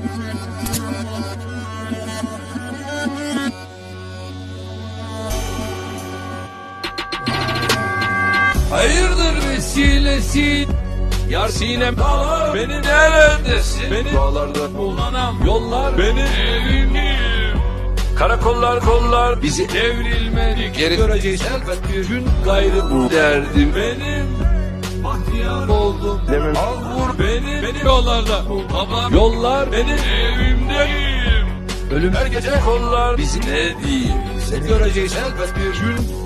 Hayırdır vesilesi? Yar sinem dağlar, beni neredesin? Beni dağlarda bulanam yollar, benim evimim. Karakollar kollar bizi devrilmedik, geri göreceğiz elbet bir gün. Gayrı bu derdim benim, bahtiyar oldum. Al vur beni yollarda, babam yollar, benim evimdeyim. Ölüm her gece kollar bizi ne diyeyim, seni göreceğiz elbet bir gün.